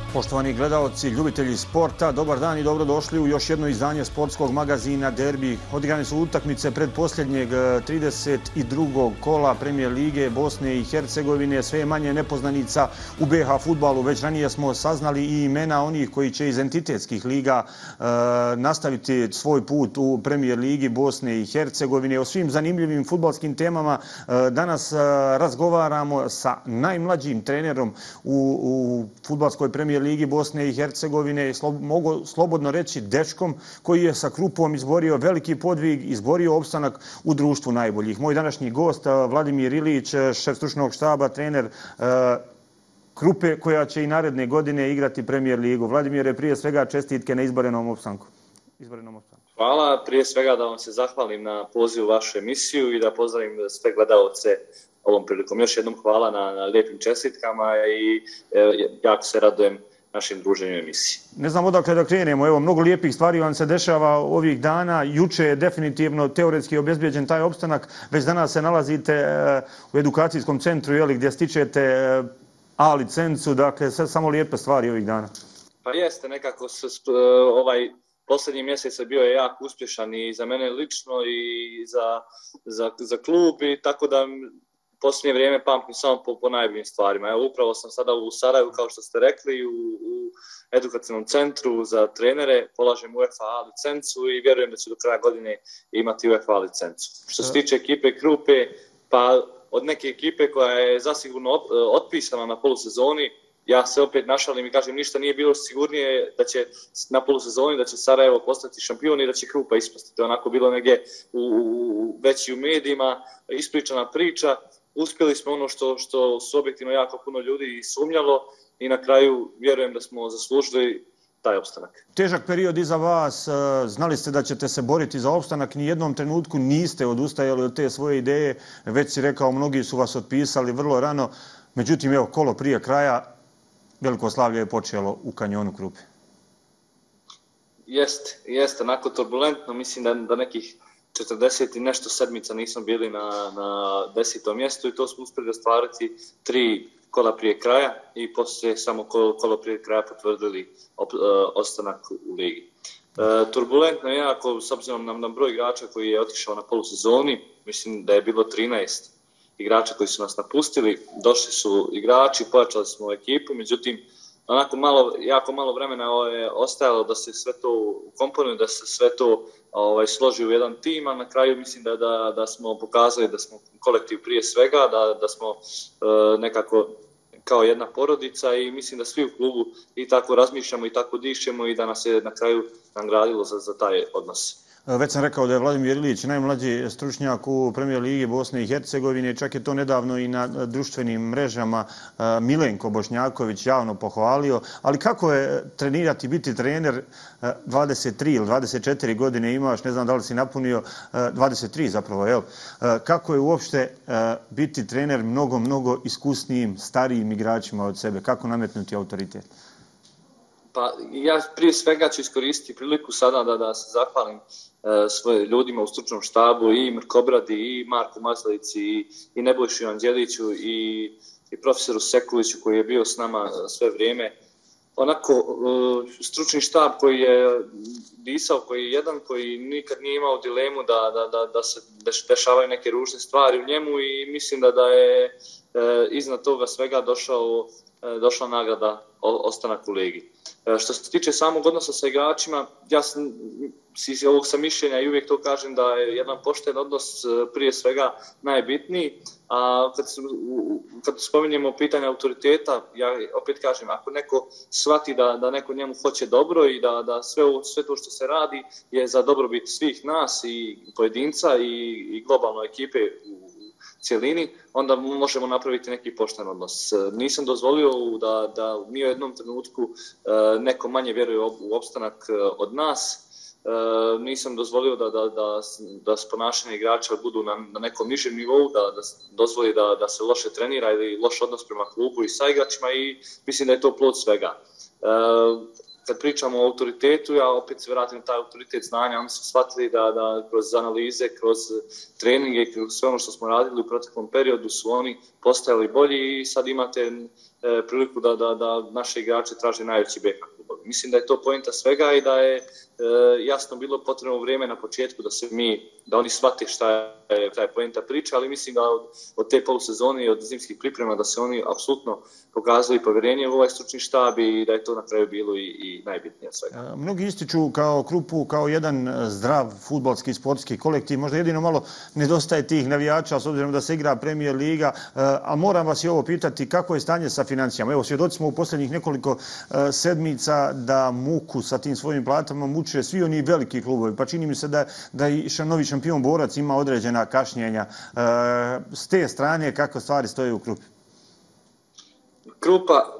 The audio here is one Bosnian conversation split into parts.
Poštovani gledalci, ljubitelji sporta, dobar dan i dobrodošli u još jedno izdanje sportskog magazina Derbi. Odigrane su utakmice predposljednjeg 32. kola Premijer lige Bosne i Hercegovine. Sve je manje nepoznanica u BiH fudbalu. Već ranije smo saznali i imena onih koji će iz entitetskih liga nastaviti svoj put u Premijer ligi Bosne i Hercegovine. O svim zanimljivim fudbalskim temama danas razgovaramo sa najmlađim trenerom u fudbalskoj Premijer ligi Bosne i Hercegovine, mogu slobodno reći dečkom koji je sa Krupom izborio veliki podvig, izborio opstanak u društvu najboljih. Moj današnji gost, Vladimir Ilić, šef stručnog štaba, trener Krupe koja će i naredne godine igrati Premijer ligu. Vladimire, prije svega čestitke na izborenom opstanku. Hvala, prije svega da vam se zahvalim na pozivu u vašu emisiju i da pozdravim sve gledalce ovom prilikom. Još jednom hvala na lijepim čestitkama i jako se radujem našim druženju emisiji. Ne znam odakle da krenemo, evo, mnogo lijepih stvari vam se dešava ovih dana. Juče je definitivno teoretski obezbijeđen taj opstanak, već danas se nalazite u edukacijskom centru gdje stičete A licencu, dakle sve samo lijepe stvari ovih dana. Pa jeste, nekako posljednji mjesec je bio jako uspješan i za mene lično i za klub, i tako da posljednje vrijeme pamtim samo po najboljim stvarima. Evo, upravo sam sada u Sarajevu, kao što ste rekli, u edukacijnom centru za trenere, polažem UEFA A licencu i vjerujem da ću do kraja godine imati UEFA A licencu. Što se tiče ekipe Krupe, pa od neke ekipe koja je zasigurno otpisana na polusezoni, ja se opet našalim i kažem, ništa nije bilo sigurnije da će na polusezoni, da će Sarajevo postati šampion i da će Krupa ispasti. To je onako bilo negdje već i u medijima ispričana priča. Uspjeli smo ono što su objektivno jako puno ljudi sumnjalo i na kraju vjerujem da smo zaslužili taj opstanak. Težak period iza vas, znali ste da ćete se boriti za opstanak, ni jednom trenutku niste odustajali od te svoje ideje, već si rekao, mnogi su vas otpisali vrlo rano, međutim, evo, kolo prije kraja, veliko slavlje je počelo u kanjonu Krupe. Jeste, onako turbulentno, mislim da nekih 40 i nešto sedmica nismo bili na 10. mjestu i to smo uspjeli ostvariti 3 kola prije kraja i poslije samo kolo prije kraja potvrdili ostanak u ligi. Turbulentno je jako, s obzirom na broj igrača koji je otišao na polusezoni, mislim da je bilo 13 igrača koji su nas napustili, došli su igrači, pojačali smo ekipu, međutim, onako jako malo vremena je ostajalo da se sve to ukomponuje, da se sve to složi u jedan tim, a na kraju mislim da smo pokazali da smo kolektiv prije svega, da smo nekako kao jedna porodica i mislim da svi u klubu i tako razmišljamo i tako dišemo i da nas je na kraju nagradilo za taj odnos. Već sam rekao da je Vladimir Ilić najmlađi stručnjak u Premijer ligi Bosne i Hercegovine, čak je to nedavno i na društvenim mrežama Milenko Bošnjaković javno pohvalio, ali kako je trenirati, biti trener 23 ili 24 godine imaš, ne znam da li si napunio 23 zapravo, jel? Kako je uopšte biti trener mnogo iskusnijim, starijim igračima od sebe, kako nametnuti autoritet? Pa ja prije svega ću iskoristiti priliku sada da se zahvalim svojim ljudima u stručnom štabu, i Mirko Bradi, i Marku Mazlici, i Nebojši Anđeliću, i profesoru Sekuliću koji je bio s nama sve vrijeme. Onako, stručni štab koji je disao, koji nikad nije imao dilemu da se dešavaju neke ružne stvari u njemu i mislim da je iznad toga svega došla nagrada ostanak u ligi. Što se tiče samog odnosa sa igračima, ja sam ovog sam mišljenja i uvijek to kažem da je jedan pošten odnos prije svega najbitniji, a kad spominjemo pitanje autoriteta, ja opet kažem, ako neko shvati da neko njemu hoće dobro i da sve to što se radi je za dobrobit svih nas i pojedinca i globalne ekipe u cjelini, onda možemo napraviti neki pošten odnos. Nisam dozvolio da ni u jednom trenutku neko manje vjeruje u opstanak od nas. Nisam dozvolio da ponašanje igrača budu na nekom nižem nivou, da dozvoli da se loše trenira ili loš odnos prema klubu i sa igračima i mislim da je to plod svega. kad pričamo o autoritetu, ja opet se vratim na taj autoritet znanja, oni su shvatili da kroz analize, kroz treninge, kroz sve ono što smo radili u proteklom periodu su oni postajali bolji i sad imate priliku da naše igrače traže najveći bek na klubovi. Mislim da je to poenta svega i da je jasno bilo potrebno vrijeme na početku da oni shvate šta je poenta priča, ali mislim da od te polusezone i od zimskih priprema da se oni apsolutno pokazali povjerenje u ovaj stručni štab i da je to na kraju bilo i najbitnije od svega. Mnogi ističu kao Krupu, kao jedan zdrav fudbalski sportski kolektiv, možda jedino malo nedostaje tih navijača s obzirom da se igra Premier liga, a moram vas i ovo pitati kako je stanje sa financijama. Evo, svjedoci smo u posljednjih nekoliko sedmica da muku sa tim svojim platama muče svi oni veliki klubovi, pa čini mi se da i novi šampion Borac ima određena kašnjenja. S te strane kako stvari stoje u Krupi? Krupa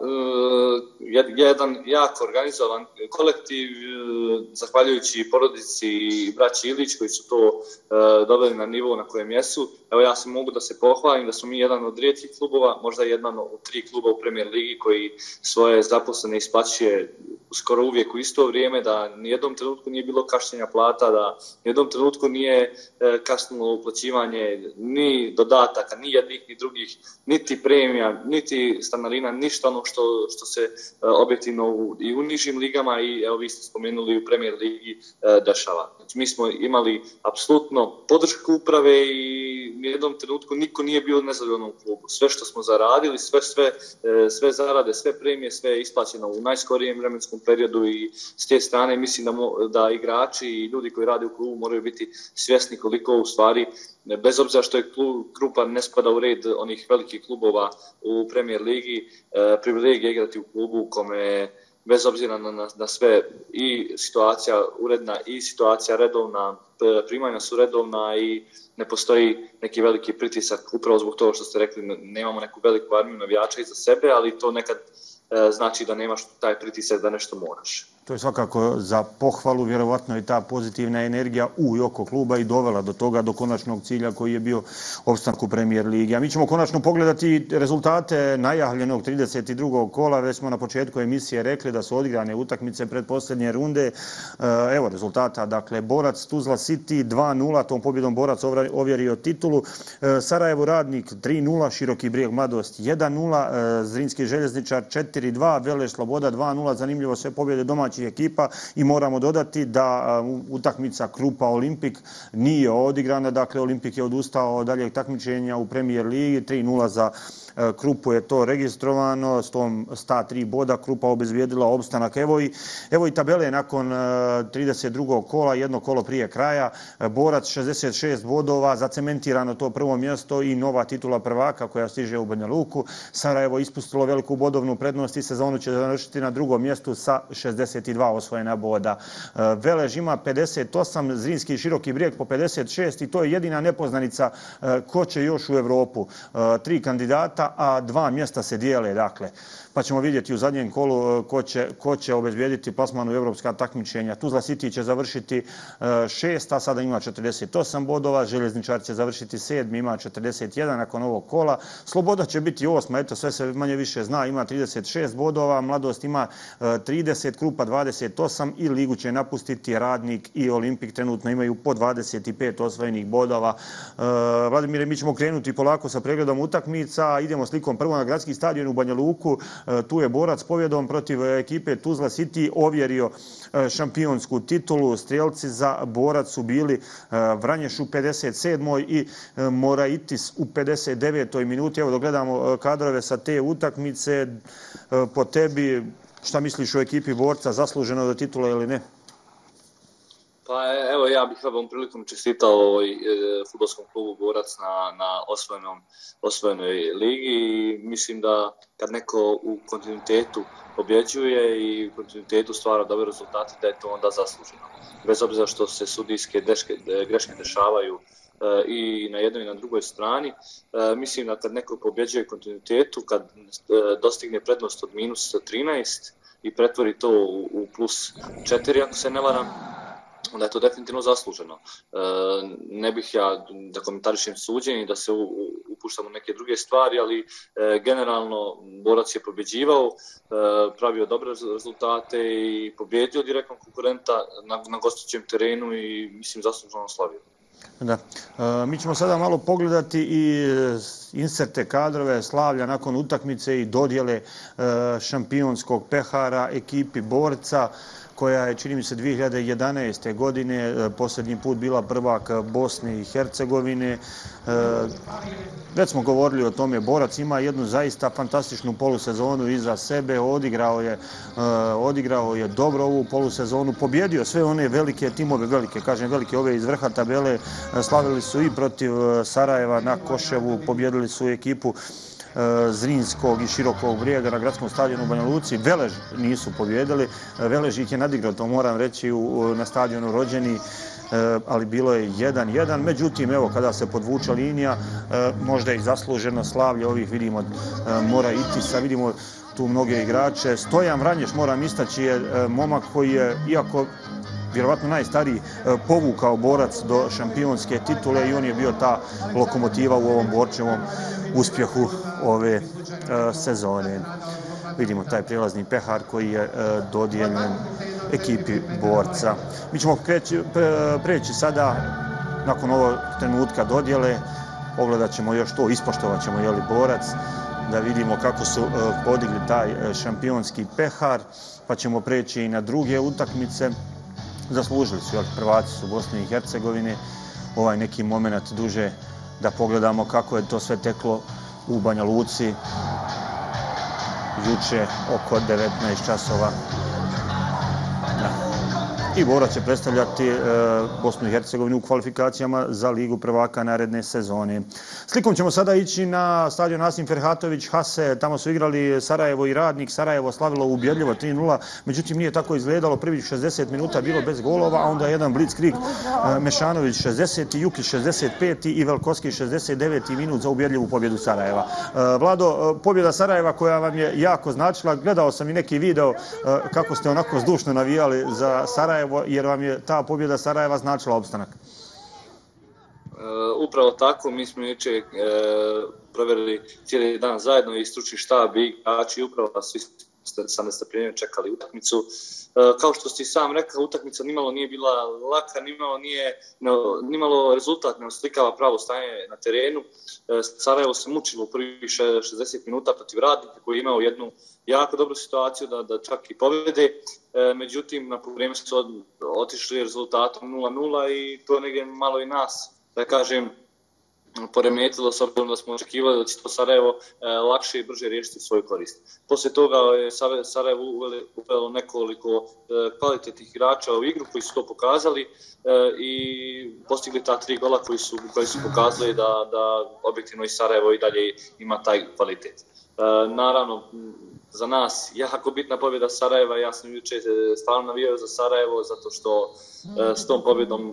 je jedan jako organizovan kolektiv, zahvaljujući porodici i braći Ilić koji su to doveli na nivo na kojem jesu. Evo ja se mogu da se pohvalim da smo mi jedan od rijetkih klubova, možda jedan od 3 kluba u Premier ligi koji svoje zaposlene isplaćuje skoro uvijek u isto vrijeme, da nijednom trenutku nije bilo kašnjenja plata, da nijednom trenutku nije kasnilo uplaćivanje ni dodataka, ni jednih ni drugih, niti premija, niti stanarina, ništa ono što se objektivno i u nižim ligama i evo vi ste spomenuli u Premier ligi dešava. Znači, mi smo imali apsolutno podršku uprave i u jednom trenutku niko nije bio nezadovoljan u klubu. Sve što smo zaradili, sve zarade, sve premije, sve je isplaćeno u najskorijem vremenskom periodu i s te strane mislim da igrači i ljudi koji rade u klubu moraju biti svjesni koliko u stvari, bez obzira što je Krupa ne spada u red onih velikih klubova u Premier ligi, privilegija igrati u klubu u kome bez obzira na sve i situacija uredna i situacija redovna, primanja su redovna i ne postoji neki veliki pritisak upravo zbog toga što ste rekli, nemamo neku veliku armiju navijača iza sebe, ali to nekad znači da nemaš taj pritisak da nešto moraš. To je svakako za pohvalu, vjerovatno je ta pozitivna energija u i oko kluba i dovela do toga, do konačnog cilja koji je bio opstanak u Premier ligi. A mi ćemo konačno pogledati rezultate najavljenog 32. kola. Već smo na početku emisije rekli da su odigrane utakmice pred posljednje runde. Evo rezultata, dakle, Borac Tuzla City 2-0, tom pobjedom Borac ovjerio titulu. Sarajevo Radnik 3-0, Široki Brijeg Mladost 1-0, Zrinski Željezničar 4-2, Veleš Sloboda 2-0, zanimljivo sve pobjede domaćih ekipa i moramo dodati da utakmica Krupa Olimpik nije odigrana, dakle Olimpik je odustao od daljeg takmičenja u Premier ligi, 3-0 za Krupu je to registrovano, s tom 103 boda Krupa obezbijedila opstanak. Evo i tabele nakon 32. kola, jedno kolo prije kraja, Borac 66 bodova, zacementirano to prvo mjesto i nova titula prvaka koja stiže u Banja Luku. Sarajevo ispustilo veliku bodovnu prednost i sezonu će završiti na drugom mjestu sa 62 osvojena boda. Velež ima 58, Zrinski i Široki Brijeg po 56 i to je jedina nepoznanica ko će još u Evropu. 3 kandidata, a 2 mjesta se dijele, dakle. Pa ćemo vidjeti u zadnjem kolu ko će obezbijediti plasman u evropska takmičenja. Tuzla City će završiti 6, a sada ima 48 bodova. Željezničar će završiti 7, ima 41 nakon ovog kola. Sloboda će biti 8, eto sve se manje više zna, ima 36 bodova. Mladost ima 30, Krupa 28 i ligu će napustiti Radnik i Olimpik. Trenutno imaju po 25 osvojenih bodova. Vladimire, mi ćemo krenuti polako sa pregledom utakmica. Idemo slikom prvo na gradski stadion u Banja Luku. Tu je Borac pobjedom protiv ekipe Tuzla City ovjerio šampionsku titulu. Strijelci za Borac su bili Vranješ u 57. i Moraitis u 59. minuti. Evo da gledamo kadrove sa te utakmice. Po tebi, šta misliš o ekipi Borca, zasluženo do titula ili ne? Pa evo ja bih ovom prilikom čestitao fudbalskom klubu Borac na osvojenoj ligi i mislim da kad neko u kontinuitetu pobjeđuje i u kontinuitetu stvara dobre rezultate da je to onda zasluženo. Bez obzira što se sudijske greške dešavaju i na jednoj i na drugoj strani, mislim da kad neko pobjeđuje kontinuitetu, kad dostigne prednost od -13 i pretvori to u +4 ako se ne varam, onda je to definitivno zasluženo. Ne bih ja da komentarišem suđenje i da se upuštam u neke druge stvari, ali generalno Borac je pobjeđivao, pravio dobre rezultate i pobjedio direktnog konkurenta na gostujućem terenu i mislim zasluženo slavio. Da. Mi ćemo sada malo pogledati i inserte kadrove Slavlja nakon utakmice i dodjele šampionskog pehara ekipi Borca, koja je, čini mi se, 2011. godine posljednji put bila prvak Bosne i Hercegovine. Već smo govorili o tome, Borac ima jednu zaista fantastičnu polusezonu iza sebe, odigrao je dobro ovu polusezonu, pobjedio sve one velike timove, velike ove iz vrha tabele, slavili su i protiv Sarajeva na Koševu, pobjedili su ekipu Zrinskog i Širokog Brijega na gradskom stadionu u Banja Luci. Velež nisu pobjedili, Velež ih je nadigrao, to moram reći, na stadionu Rođeni, ali bilo je 1-1. Međutim, evo, kada se podvuče linija, možda i zasluženo Slavlje ovih, vidimo, Mora Itisa, vidimo tu mnoge igrače. Stojan Vranješ, moram istaći, je momak koji je, iako vjerovatno najstariji, povukao Borac do šampionske titule i on je bio ta lokomotiva u ovom Borčevom uspjehu ove sezone. Vidimo taj prijelazni pehar koji je dodijeljen ekipi Borca. Mi ćemo preći sada, nakon ovog trenutka dodjele, pogledat ćemo još to, ispoštovat ćemo Borac, da vidimo kako su podigli taj šampionski pehar, pa ćemo preći i na druge utakmice. Zaslužili su, prvaci su Bosne i Hercegovine, ovaj neki moment duže da pogledamo kako je to sve teklo u Banja Luci juče oko 19 časova. I Borac će predstavljati Bosnu i Hercegovinu u kvalifikacijama za Ligu prvaka naredne sezone. Slikom ćemo sada ići na stadion Asim Ferhatović Hase. Tamo su igrali Sarajevo i Radnik. Sarajevo slavilo ubjedljivo 3-0, međutim nije tako izgledalo. Prvih 60 minuta bilo bez golova, a onda jedan blitzkrieg. Mešanović 60. Jukić 65. i Velkovski 69. minut za ubjedljivu pobjedu Sarajeva. Vlado, pobjeda Sarajeva koja vam je jako značila. Gledao sam i neki video kako ste onako zdušno navijali za Sarajevo, jer vam je ta pobjeda Sarajeva značila opstanak. Upravo tako, mi smo jučer provjerili cijeli dan zajedno i stručni štab i igrači, upravo svi sa nestrpljenjem čekali utakmicu. Kao što ste sam rekao, utakmica nimalo nije bila laka, nimalo rezultat ne oslikava pravo stanje na terenu. Sarajevo se mučilo u prvih 60 minuta protiv Radnika koji je imao jednu jako dobru situaciju da čak i pobjede. Međutim, na vrijeme su otišli rezultatom 0-0 i to je negdje malo i nas, da kažem, poremetilo s obzirom da smo očekivali da će to Sarajevo lakše i brže riješiti svoju korist. Poslije toga je Sarajevo uvelo nekoliko kvalitetnih igrača u igru koji su to pokazali i postigli ta 3 gola koji su pokazali da objektivno i Sarajevo i dalje ima taj kvalitet. Naravno, za nas jako bitna pobjeda Sarajeva, ja sam jučer stvarno navijao za Sarajevo zato što s tom pobjedom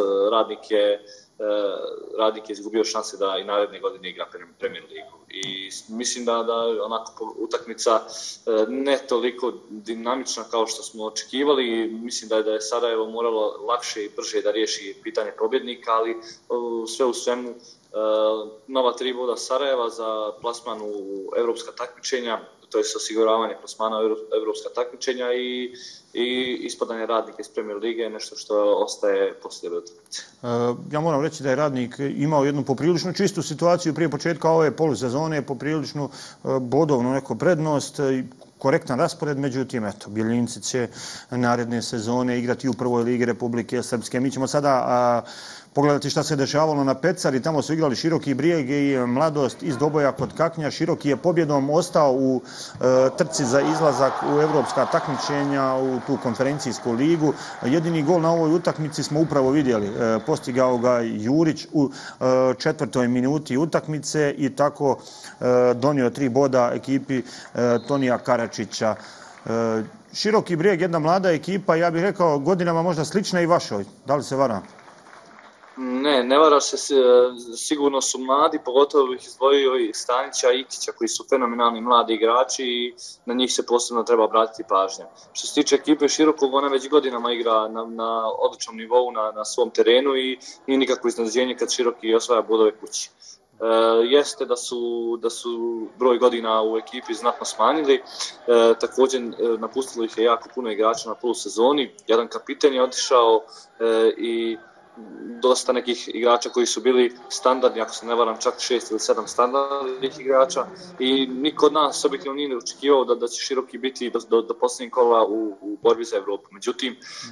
Radnik je izgubio šanse da i naredne godine igra Premier ligu. I mislim da onako utakmica ne toliko dinamična kao što smo očekivali. Mislim da je Sarajevo moralo lakše i brže da riješi pitanje pobjednika, ali sve u svemu nova 3 boda Sarajeva za plasman u evropska takmičenja, to je osiguravanje plasmana u evropska takmičenja i ispadanje Radnika iz Premier lige je nešto što ostaje poslije utakmice. Ja moram reći da je Radnik imao jednu poprilično čistu situaciju prije početka ove polusezone, popriličnu bodovnu neku prednost, korektan raspored, međutim, Bjeljinci će naredne sezone igrati u prvoj ligi Republike Srpske. Mi ćemo sada pogledati šta se dešavalo na Pecari, tamo su igrali Široki Brijeg i Mladost iz Doboja kod Kaknja. Široki je pobjedom ostao u trci za izlazak u evropska takmičenja u tu konferencijsku ligu. Jedini gol na ovoj utakmici smo upravo vidjeli. Postigao ga Jurić u 4. minuti utakmice i tako donio 3 boda ekipi Tonija Karačića. Široki Brijeg, jedna mlada ekipa, ja bih rekao godinama možda slična i vašoj. Da li se varam? Ne varaš se, sigurno su mladi, pogotovo ih izdvojio i Stanića i Ikića koji su fenomenalni mladi igrači i na njih se posebno treba obratiti pažnja. Što se tiče ekipe Širokog, ona već godinama igra na odličnom nivou na svom terenu i nije nikakvo iznenađenje kad Široki osvaja bodove kući. Jeste da su broj godina u ekipi znatno smanjili, također napustilo ih je jako puno igrača na polusezoni, jedan kapiten je otišao i dosta nekih igrača koji su bili standardni, ako se ne varam čak 6 ili 7 standardnih igrača i niko od nas objektivno nije očekivao da će Široki biti do posljednjeg kola u borbi za Evropu. Međutim,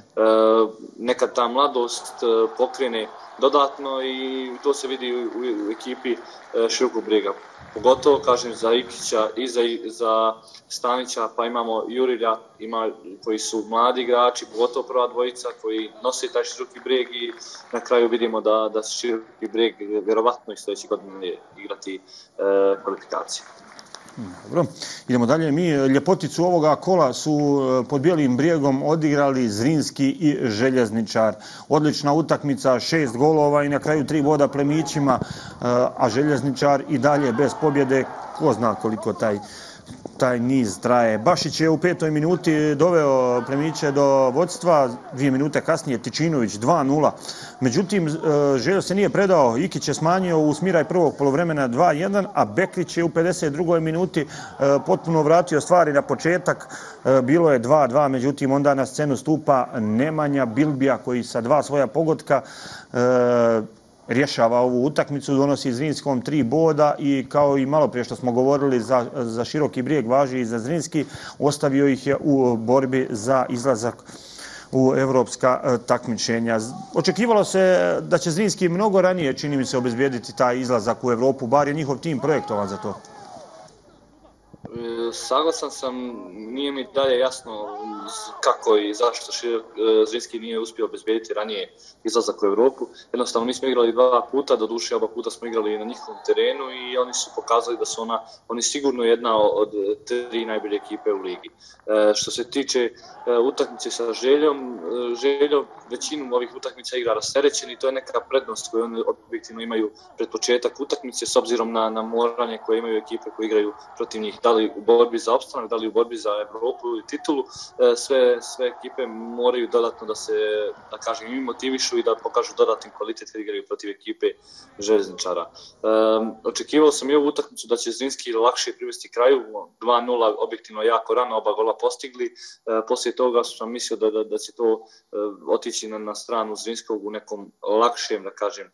nekad ta mladost pokrene dodatno i to se vidi u ekipi Širokog Brijega. Pogotovo, kažem, za Ikića i za Stanića, pa imamo Jurilja, koji su mladi igrači, pogotovo prva dvojica, koji nose taj Široki Brijeg i na kraju vidimo da Široki Brijeg vjerovatno i sljedeće godine igrati kvalifikacije. Dobro, idemo dalje. Mi ljepoticu ovoga kola su pod Bijelim Brijegom odigrali Zrinski i Željezničar. Odlična utakmica, 6 golova i na kraju 3 boda plemićima, a Željezničar i dalje bez pobjede. Ko zna koliko taj niz traje. Bašić je u 5. minuti doveo plemiće do vodstva, 2 minute kasnije Tičinović 2:0. Međutim, Željo se nije predao, Ikić je smanjio u smiraj prvog poluvremena 2:1, a Beklić je u 52. minuti potpuno vratio stvari na početak. Bilo je 2:2, međutim onda na scenu stupa Nemanja Bilbija koji sa 2 svoja pogotka rješava ovu utakmicu, donosi Zrinskom 3 boda i kao i malo prije što smo govorili za Široki Brijeg važi i za Zrinski, ostavio ih je u borbi za izlazak u evropska takmičenja. Očekivalo se da će Zrinski mnogo ranije, čini mi se, obezbijediti taj izlazak u Evropu, bar je njihov tim projektovan za to. Saglasan sam, nije mi dalje jasno kako i zašto Zrinski nije uspio obezbijediti ranije izlazak u Evropu. Jednostavno mi smo igrali 2 puta, doduše oba puta smo igrali na njihovom terenu i oni su pokazali da su oni sigurno jedna od 3 najbolje ekipe u ligi. Što se tiče utakmice sa Željom, Željo većinu ovih utakmica igra rasterećen i to je neka prednost koju oni objektivno imaju pred početak utakmice s obzirom na moranje koje imaju ekipe koje igraju protiv njih, da li u borbi za opstanak, da li u borbi za Evropu ili titulu. Sve ekipe moraju dodatno da se, da kažem, i motivišu i da pokažu dodatni kvalitet kad igraju protiv ekipe Željezničara. Očekivao sam i ovu utakmicu da će Zrinski lakše privesti kraju, 2:0 objektivno jako rano, oba gola postigli. Poslije toga sam mislio da će to otići na stranu Zrinskog u nekom lakšem, da kažem,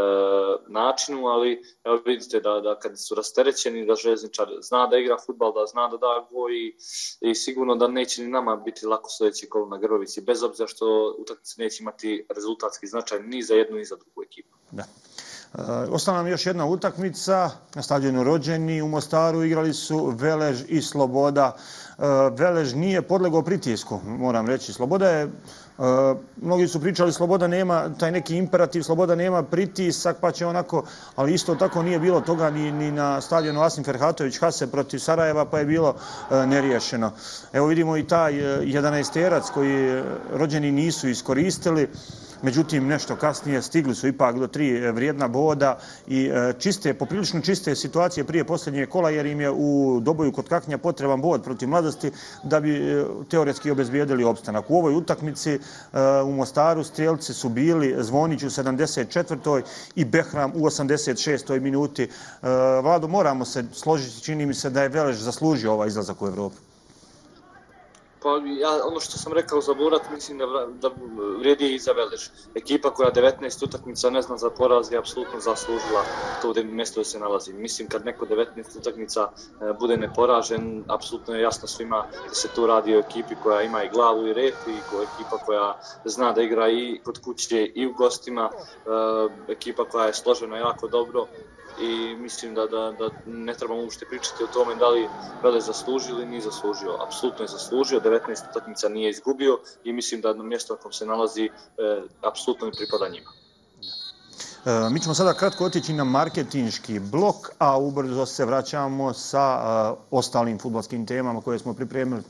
načinu, ali evo vidite da kad su rasterećeni, da Željezničar zna da igra fudbal, da zna da da gol i sigurno da neće ni nama biti lako sljedeći kolo na Grbovici, bez obzira što utakmice neće imati rezultatski značaj ni za jednu ni za drugu ekipu. Da. Ostala nam još jedna utakmica na stadionu Rođeni u Mostaru, igrali su Velež i Sloboda. Velež nije podlegao pritisku, moram reći. Sloboda je, mnogi su pričali, Sloboda nema taj neki imperativ, Sloboda nema pritisak, pa će onako, ali isto tako nije bilo toga ni na stadionu Asim Ferhatović Hase protiv Sarajeva, pa je bilo neriješeno. Evo vidimo i taj 11-terac koji Rođeni nisu iskoristili. Međutim, nešto kasnije stigli su ipak do 3 vrijedna boda i poprilično čiste situacije prije posljednjeg kola, jer im je u doboju kod Kaknja potreban bod protiv Mladosti da bi teoretski obezbijedili opstanak. U ovoj utakmici u Mostaru strijelci su bili Zvonić u 74. i Behram u 86. minuti. Vlado, moramo se složiti, čini mi se da je Velež zaslužio ovaj izlazak u Evropu. Pa ono što sam rekao za Borat, mislim da vrijedi i za Velež. Ekipa koja 19 utakmica ne zna za poraz je apsolutno zaslužila to mjesto da se nalazi. Mislim kad neko 19 utakmica bude neporažen, apsolutno je jasno svima da se tu radi o ekipi koja ima i glavu i rep i ekipa koja zna da igra i kod kuće i u gostima, ekipa koja je složena jako dobro. I mislim da ne trebamo uopšte pričati o tome da li Velež zaslužio ili nije zaslužio. Apsolutno je zaslužio, 19 utakmica nije izgubio i mislim da na mjesto na kom se nalazi apsolutno ne pripada njima. Mi ćemo sada kratko otići na marketinški blok, a ubrzo se vraćamo sa ostalim fudbalskim temama koje smo pripremili.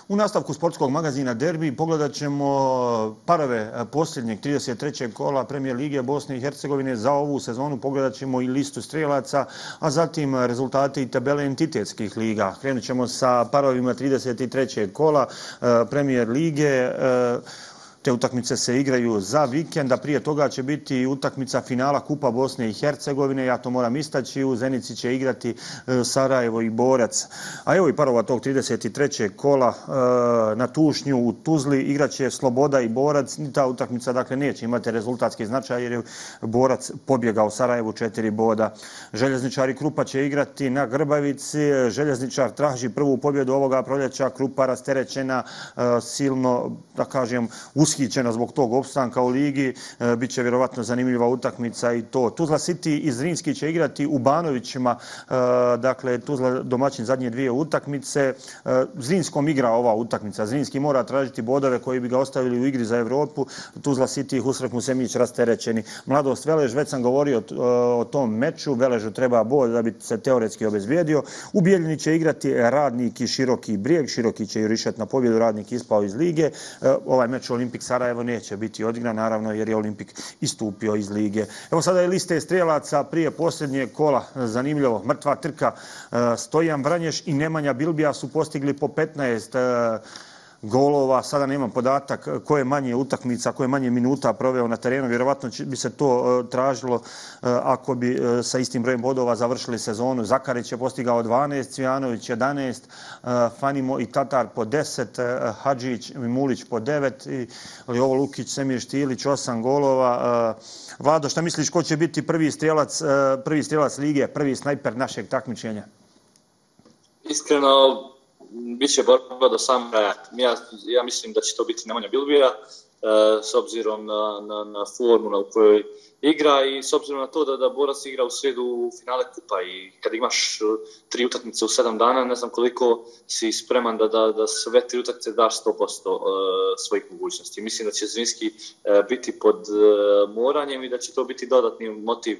U nastavku sportskog magazina Derbi pogledat ćemo parove posljednjeg 33. kola Premijer lige Bosne i Hercegovine za ovu sezonu. Pogledat ćemo i listu strijelaca, a zatim rezultate i tabele entitetskih liga. Krenut ćemo sa parovima 33. kola Premijer lige. Te utakmice se igraju za vikend, a prije toga će biti utakmica finala Kupa Bosne i Hercegovine. Ja to moram istaći, u Zenici će igrati Sarajevo i Borac. A evo i parova tog 33. kola na Tušnju u Tuzli igraće Sloboda i Borac. Ta utakmica dakle neće imati rezultatski značaj jer je Borac pobjegao Sarajevu 4 boda. Željezničar i Krupa će igrati na Grbavici. Željezničar traži prvu pobjedu ovoga proljeća. Krupa rasterećena, silno, da kažem, ushićena zbog tog opstanka u ligi. Biće vjerovatno zanimljiva utakmica i to. Tuzla City i Zrinski će igrati u Banovićima. Dakle, Tuzla domaćin zadnje dvije utakmice. Zrinskom igra ova utakmica. Zrinski mora tražiti bodove koji bi ga ostavili u igri za Evropu. Tuzla City i Husrek Musemić rasterećeni. Mladost Velež, već sam govorio o tom meču. Veležu treba bod da bi se teoretski obezbijedio. U Bijeljini će igrati Radnik i Široki Brijeg. Široki će jurišati na pobjedu, Radnik ispao iz lige. Ovaj meč Olimpik Sarajevo neće biti odigran, naravno, jer je Olimpik istupio iz lige. Evo sada je liste strijelaca prije posljednje kola. Zanimljivo, mrtva trka. Stojan Vranješ i Nemanja Bilbija su postigli po 15 golova. Sada nemam podatak koje manje utakmica, koje manje minuta proveo na terenu. Vjerovatno bi se to tražilo ako bi sa istim brojem bodova završili sezonu. Zakarić je postigao 12, Cvijanović 11, Fanimo i Tatar po 10, Hadžić i Mulić po 9, Ljovo Lukić, Semir Štilić 8 golova. Vlado, šta misliš ko će biti prvi strijelac lige, prvi snajper našeg takmičenja? Iskreno, bit će borba do samog kraja. Ja mislim da će to biti Nemanja Bilbija, s obzirom na formu u kojoj igra i s obzirom na to da Borac igra u srijedu u finale kupa i kad imaš 3 utakmice u 7 dana, ne znam koliko si spreman da sve 3 utakmice daš 100% svojih mogućnosti. Mislim da će Zrinski biti pod moranjem i da će to biti dodatni motiv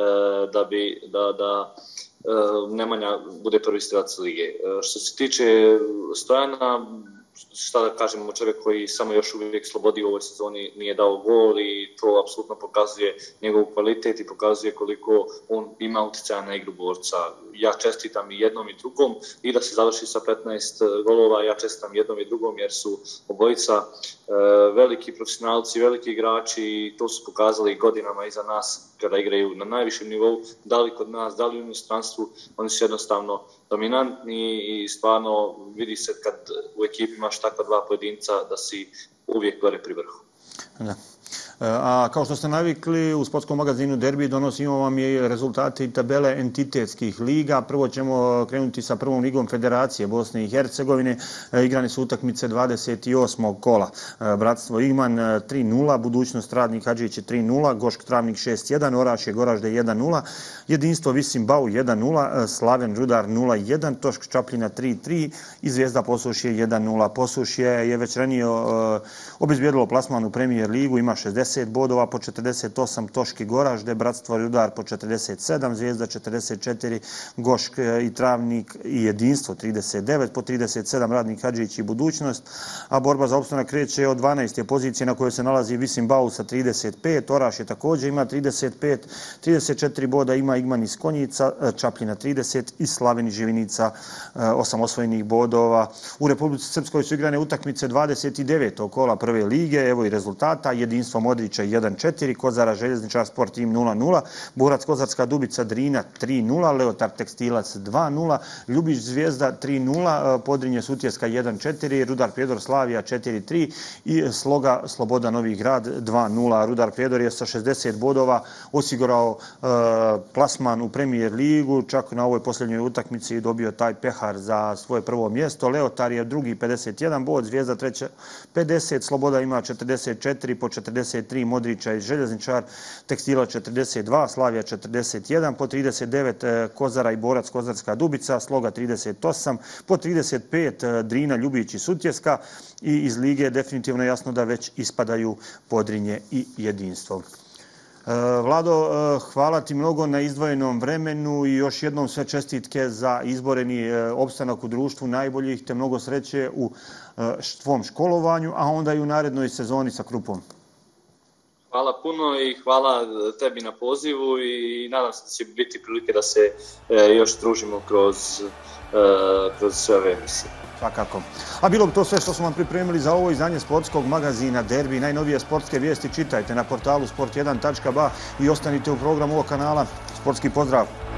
da Nemanja bude prvi strijelac lige. Što se tiče Stojana, šta da kažemo, čovjek koji samo još uvijek slobodi u ovoj sezoni nije dao gol i to apsolutno pokazuje njegovu kvalitet i pokazuje koliko on ima utjecaja na igru Borca. Ja čestitam i jednom i drugom i da se završi sa 15 golova, ja čestitam jednom i drugom jer su obojica veliki profesionalci, veliki igrači i to su pokazali godinama iza nas kada igraju na najvišem nivou, da li kod nas, da li u inostranstvu, oni su jednostavno dominantni i stvarno vidi se kad u ekipi imaš takva dva pojedinca da si uvijek gore pri vrhu. Da. A kao što ste navikli, u sportskom magazinu Derbi donosimo vam i rezultate i tabele entitetskih liga. Prvo ćemo krenuti sa prvom ligom Federacije Bosne i Hercegovine. Igrane su utakmice 28. kola. Bratstvo Igman 3-0, Budućnost Radnik Hadžić 3-0, Gošk Travnik 6-1, Orašje Goražde 1-0, Jedinstvo Visim Bau 1-0, Slaven Rudar 0-1, Tošk Čapljina 3-3 i Zvijezda Posušje 1-0. Posušje je već ranije obezbijedilo plasman u Premijer ligu, ima 60 bodova, po 48 Toški Goražde, Bratstvo Rudar po 47, Zvijezda 44, Gošk i Travnik i Jedinstvo 39, po 37 Radnik Hadžić i Budućnost, a borba za opstanak kreće od 12. pozicije na kojoj se nalazi Visim Bau sa 35, Oraš je također ima 35, 34 boda ima Igman iz Konjica, Čapljina 30 i Slaveni Živinica 8 osvojenih bodova. U Republici Srpskoj su igrane utakmice 29. kola prve lige, evo i rezultata: Jedinstvo Modrića 1-4, Kozara Željezničar Sport Tim 0-0, Borac Kozarska Dubica Drina 3-0, Leotar Tekstilac 2-0, Ljubić Zvijezda 3-0, Podrinje Sutjeska 1-4, Rudar Prijedor Slavija 4-3 i Sloga Sloboda Novi Grad 2-0. Rudar Prijedor je sa 60 bodova osigurao plasman u Premijer ligu, čak na ovoj posljednjoj utakmici dobio taj pehar za svoje prvo mjesto. Leotar je drugi 51 bod, Zvijezda treća 50, Sloboda ima 44, po 43 Modrića i Željezničar, Tekstila 42, Slavija 41, po 39 Kozara i Borac Kozarska Dubica, Sloga 38, po 35 Drina, Ljubić i Sutjeska i iz lige je definitivno jasno da već ispadaju Podrinje i Jedinstvo. Vlado, hvala ti mnogo na izdvojenom vremenu i još jednom sve čestitke za izboreni opstanak u društvu najboljih, te mnogo sreće u tvom školovanju, a onda i u narednoj sezoni sa Krupom. Hvala puno i hvala tebi na pozivu i nadam se da će biti prilike da se još družimo kroz sve ove emisije. Svakako. A bilo bi to sve što smo vam pripremili za ovo izdanje sportskog magazina Derbi. Najnovije sportske vijesti čitajte na portalu sport1.ba i ostanite u programu ovog kanala. Sportski pozdrav!